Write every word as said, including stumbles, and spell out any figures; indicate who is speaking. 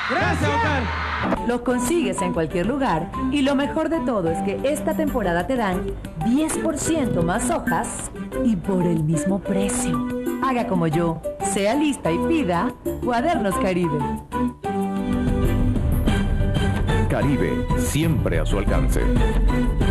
Speaker 1: Gracias, Oscar.
Speaker 2: Lo consigues en cualquier lugar y lo mejor de todo es que esta temporada te dan diez por ciento más hojas y por el mismo precio. Haga como yo, sea lista y pida Cuadernos Caribe.
Speaker 3: Caribe, siempre a su alcance.